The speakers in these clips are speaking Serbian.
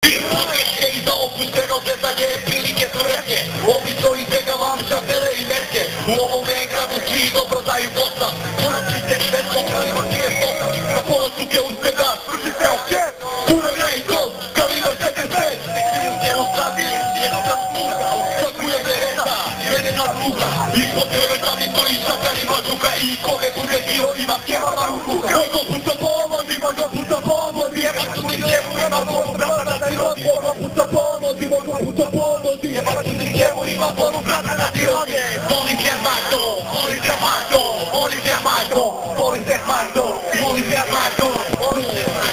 I za opušteno zezanje prilike su retke. Obično izbjegavam šapele i merke. U ovome gradu svi dobro daju dosta. Ponačite sve popravimo čije stoka. Na pola suke uspjega, srušite oke. Puno ja i to, kalino 45. Njeno stavi, njeno da smuka. Svakuje vereta, mene na sluga. Ispod kreveta mi stoji šakanima duka. I kome bude dio ima pjeva na ruku. Koliko puta pomozi, možda puta pomozi. Jeba tu mi njemu, nema mogu brata da ti rodi. Možda puta pomozi, možda puta pomozi. Jeba tu mi njemu, ima mogu brata da ti rodi. Volim Fermato, volim Fermato, volim Fermato, volim Fermato, volim Fermato, volim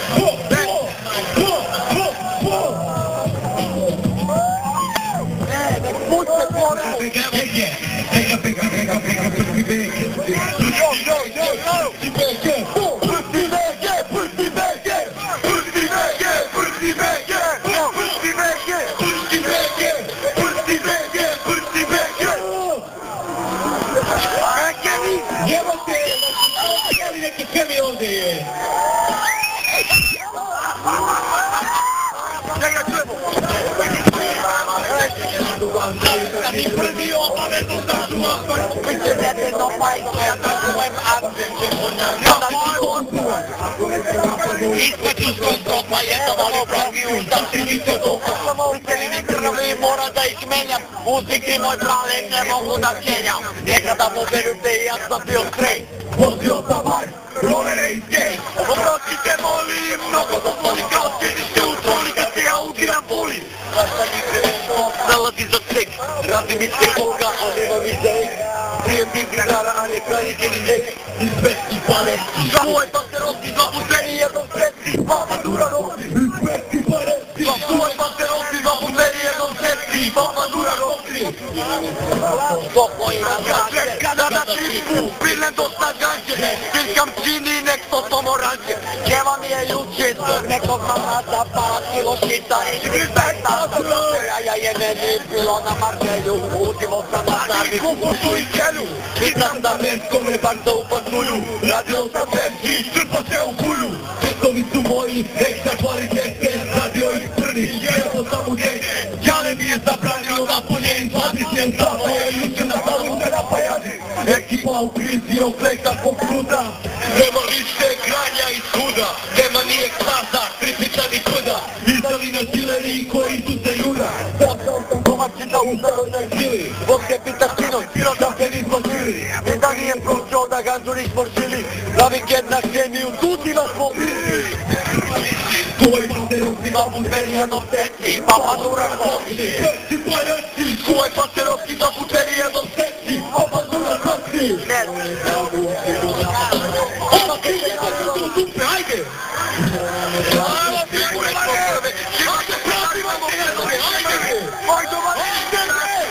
Prti obavezno sačuva, biće nedeljno pajko, ja sačuvam akcent, kada ti kontuva. Ispaću s kontropa, jedna malo pravi ustav, ti niče doka. Samo uselini krvni, mora da ih menjam, muziki moj prave ne mogu da kenjam. Nekada mu verujte i ja sam bio straight, vozio sam bar, rovere i skate. Oprostite molim, mnogo dozvoli kao sjedište u troli kad se ja udiram boli. Kada mi krenuo, nalazi za seks, radi mi se koga, a nema mi za ek. Prijem mi brigara, a ne kranike ni nek, izvesti palesti. Svoj pasterovski, dva puteni, jednom sretni, mama dura rosti, izvesti palesti. Svoj pasterovski, dva puteni, jednom sretni, mama dura rosti. Stop moji razgače, kada čipu, pilnem dosta ganče, stiskam čini nek to pomoranče. Kjeva mi je juče, zbog nekog mamata, pa kilo šita i grizbeta. Ja je meni bilo na martelju, Uzivo sam na Travi, kukusu i kelju. Vidim da mensko me bar da upatnuju, radio sam pepsi, trpa se u kulju. Testovi su moji, ekstra kvalitete, radio ih prvi, jedno sam u dej. Jane mi je zabranio napunjen, zadisnjen samo je juče na stavu se napajani. Ekipa u krizi, oflekta po kruda, nema više granja i suda, nema nije klasa, pripica ni kuda. Izdali na dileri koji su se juda. Postao sam domaćina u narodnoj žili, Bog se pita sino, sino da se nismo žili. I da nije prošao da ganzu nismo žili, da vikend na kemiju tutima smo bili. Tvoj pasterovski babun meni jednom seci, papa dura kosti. Seci palesti, tvoj pasterovski babun meni jednom seci, papa dura kosti. Oma krije na tu dupe, ajde! Ajmo figure prve, imate pravi vamo predove, ajde! Ajde, ajde!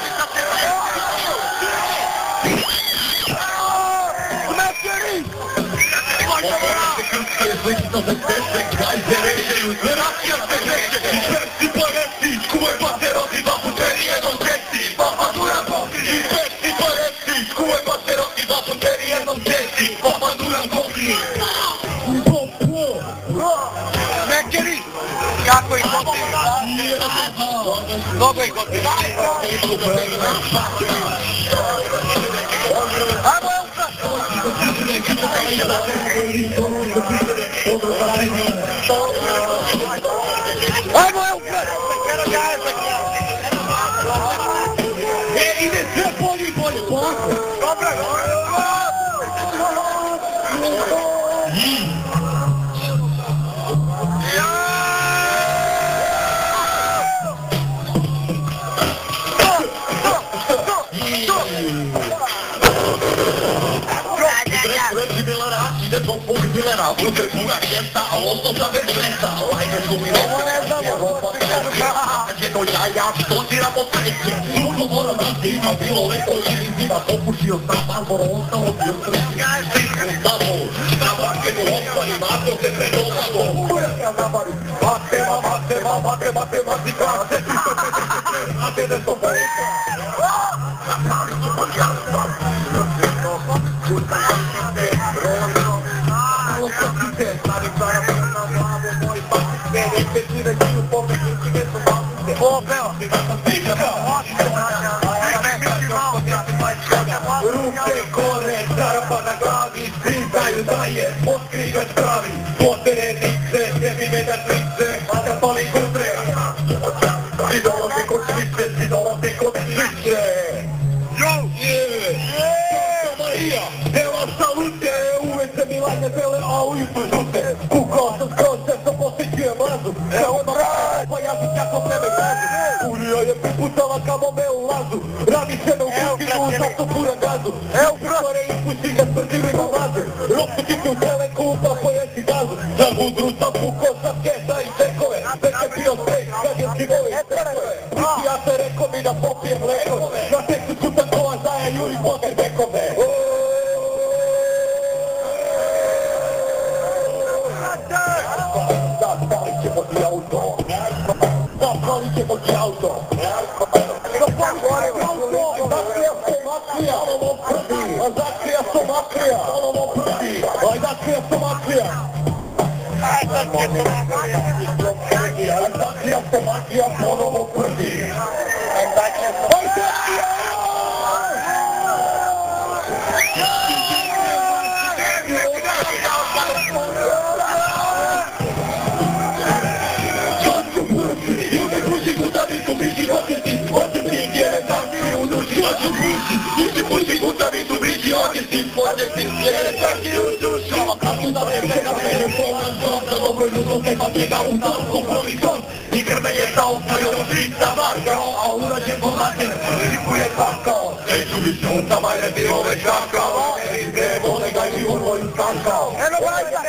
Smekeri! Ajde, ajde! Krske, zlično za tese, kraj se režeju, racija se kreće, izvesti palesti, kuvaj pasterovski babun meni jednom seci, papa dura kosti. Izvesti palesti, kuvaj pasterovski babun meni jednom seci, papa dura kosti. Smekeri! Kako ih gotivi? Mnogo ih gotivi. Ajmo je ukrat! Ajmo je ukrat! Ide sve bolje i bolje, polako! Dobra, ide zbog pog dilera, uter puna kjesta, a losto sa već lesa. Lajde su mi ovo ne znamo, Europa se kaže to jaja, što tira po sreće. Suko mora da se ima bilo leto ili zima, popušio sam Marlboro, ostalo bio sreća. Samo, nabake mu ostali, mako se predovalo. Ujaska nabari, matematika, se 354, a 750. Stavi cara na glavu, moj pati sve, već ti da ću pomeći Ovo peva. Ruke gore, zarapa na glavi, svi znaju da je otkrivač pravi. Potere dice, sebi me da trice, a da pali kutre. Svi dolaze kod švice, svi dolaze kod švice. Yo! Marija, evo salute, uvek se mi lanje bele, a u jutru žute. Kukao sam skroz, sve sam posjećuje mlazu. Evo mraz, pa ja sam jako sebe gazu. Ulija je priputala kamo me u lazu. Radi se me u kućinu, zato pura gazu. Evo prore ispući ga smrtili na lazu. Ropku ti u tele kupa, pojesi gazu. Za mudru sam pukao sam kesa i čekove. Već je bio sprej, kad je skivove i spekove. Prti ja se rekao mi da popijem lekove. Na tekstu kutan kova zaja juri poker bekove. Zapali ćemo ti auto. Zapali ćemo ti auto. Zakrija somakrija, olovo prti. Aj zakrija somakrija. Zakrija somakrija, olovo prti. Aj zakrija somakrija. I krme je stao svojom žica varkao, a urađe pomaten, ripuje kakao. Neću mi šunta, majne ti ove kakao, izgre vode ga i urvoju skakao. Eno brajta!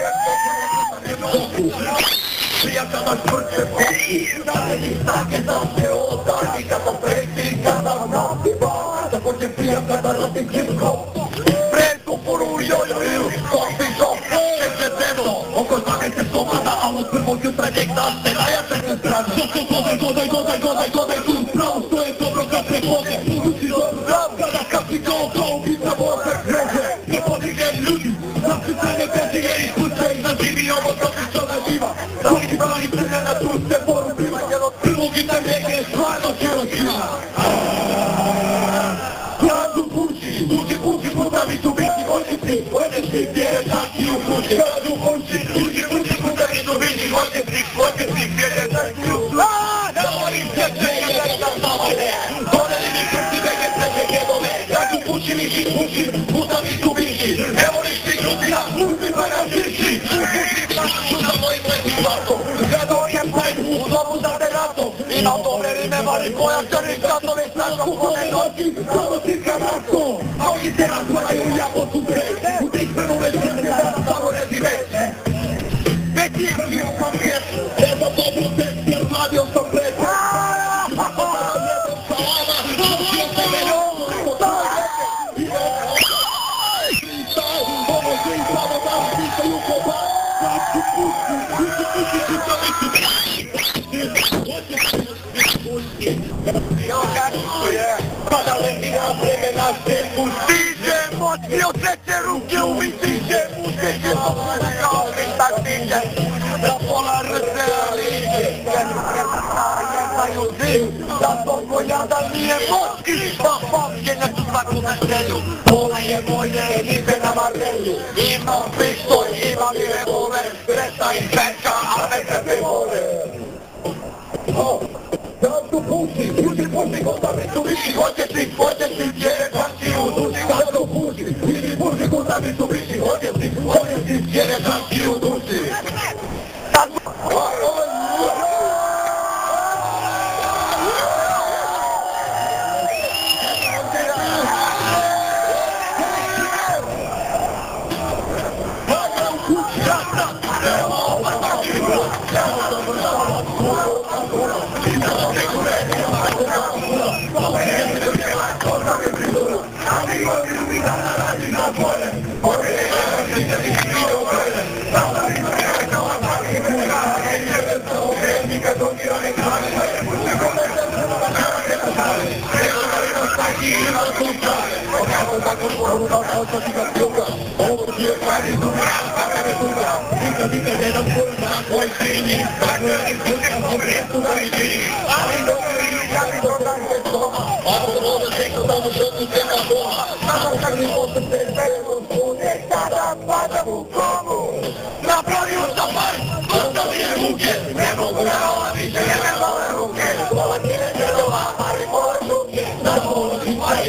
Prijaka na švrće poći, naredni stake da se odani, kada preti, kada napiva, tako će prijaka da radim čipko. Preko poru jojo, kofi šofe, šeće zemno, oko svake se somada, a od prvog jutra njegda se najače se strana. Zato godaj, tu pravo stoje dobro kad prehode, uči dobro rav, kada kapi kao ubica vode, reže, ne podignem ljudi, zapisane petije i kuće i zaživi ovo što ne živa. Svaki brani prene na tu se porubiva, jer od prvog i najvijeke je stvarno Hirošima. Gradu puši, puta mi su biti očici, očici, gdje je taki u kući. Gradu puši, puta mi su biti očici, gdje je taki u kući. Navorim se čega sam zavode, doneli mi krti veke sreće gedove. Gradu puši, puta mi su biti, evo lišti grudina, uzmi pa na žiši. Puši plaću za mojim letim glasom, gledao je pajt, u slobu za teratom. I na dobre rime vari koja črni katove snažom kone noći, samo si kanarsko. A oni se razvaraju jabotu brej, u tih prve žene da samo rezi već. Već je bio sam vjeć, ne za dobru tekst jer mladio sam pred. Kada letira vremena se pustiže, moći osjeće ruke u visiće, usteće pomoći kao pita stiže, da pola rce liže, jer jednaju zim, da toliko jadan nije moćki, pa pomćenja su svaku veselju, pola je moje ribe na martelju, imam pištolj, imam i revolver, presta i pečka, a ne sebe vole. Gradu puši, kod mi su viši, hoćeš ti, jer je tanki u duši. Gradu puši, kod mi su viši, hoćeš ti, jer je tanki u duši. Dica,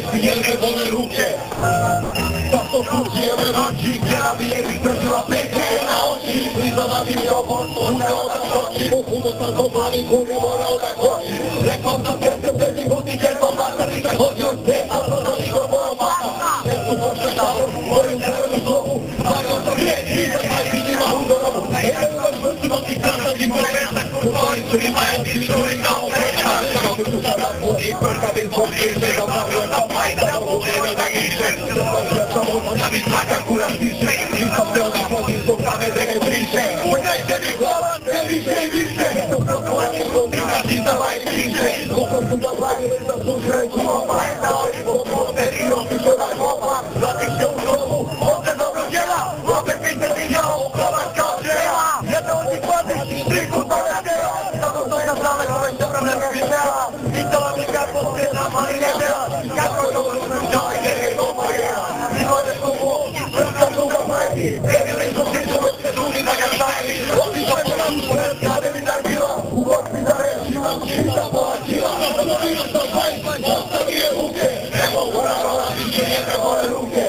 Pijemy wolne rukie. Tak to kłócimy noci, gdzie nabije ich prosiła pięknie na oczy. Blizonami mnie oportunę od oczy. Muchu dostał pani, kurwy wolę od oczy. Lekką to pięknie, wtedy buty cierpą masa. I tak chodzi od ty, a to do nich oboją masa. Sercu poszczęślało, moim celem znowu. Mają to wieki, że majki nie ma udorobu. Jeden ktoś wróci do tych krasach i mówię, Uwoli, którzy mają piszczury na umręcia. I perka więc podkryty, zabrałem na majka, na mówimy na gisze. Na wistraka kura pisze, i to pełna chodzi z okamy tego bliższe. Płynajcie mi głowa, nie wisze, wisze. To prokuratnie głowina, ci dawaj bliższe. Po prostu dawaj, za służę, głowa. Na oczy po głowę i robisz na głowa. Dla tych się urobu, moce dobro dziela. Łapę piękne widziało, uprawa skończyła. Ja to oni kłady, stryku to radziela. To to na zalek, ale się problem widziała. I to mi jak podsyna Maria dziela. Jak to to różne wziąłem, nie to moja. I chodzę z tobą, wreszcie druga majki. Nie wiem, co się czułem, te drugi tak jak szajki. Oni to ponad szureczka, ale mi tak biła. Uwod mi zaręczyła, mi ta połaciła. To mi już to państwa, zostawię rukę. Nie mogę rola, mi się nie wolę rukę.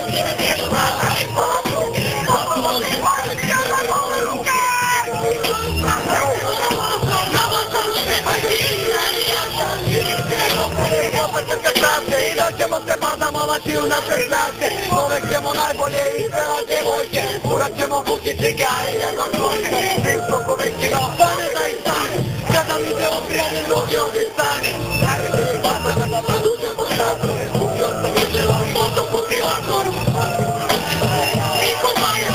Idziemy se pana mama sił na przeklaskę. Polećemo najbolje i sve od djevojke. Urat ćemo kući cigare, jedno dvojke. Svisto povećima, stane da i stane. Kada mi se oprijane noge ovdje stane. Najveće mi pata kada produžem po šatoru. Kupio sam jučela i moto po trilakoru. Niko Maja.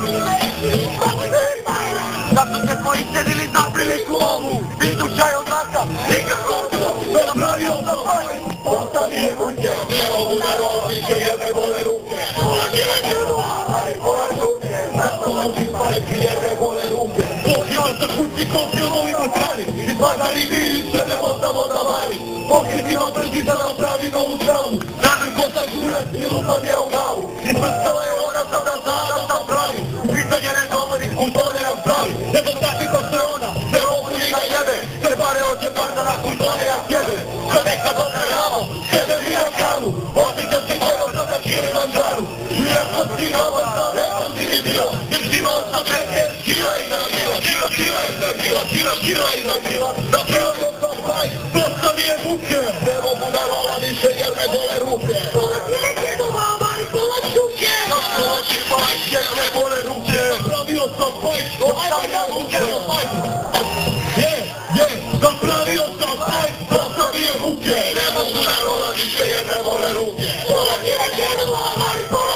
Zato se tvoji sedili za priliku ovu. Vidu čaj od naka, nikako to. To napravio sam Maja. Ostavijem kuće, ne mogu da rovi, će jedne vole ruke. Pola djevojke ali pola ruke. Zato moći spajki, jedne vole ruke. Pokrio sam kući, kopio moji moćani. I zvagari vidi se, ne ostamo da vari. Pokritima brzi da napravi novu stravu. Nadam ko sam žurac i lupam je u glavu. I prstala je ona sam da zna da sam pravi. Pitanje ne govori, on to ne napravi. Nego takvi ko se ona, se ovdje ga jebe. Sve pare oće parda nakon to ne ja sjebe. Sve neka dotrajamo. Zapravio sam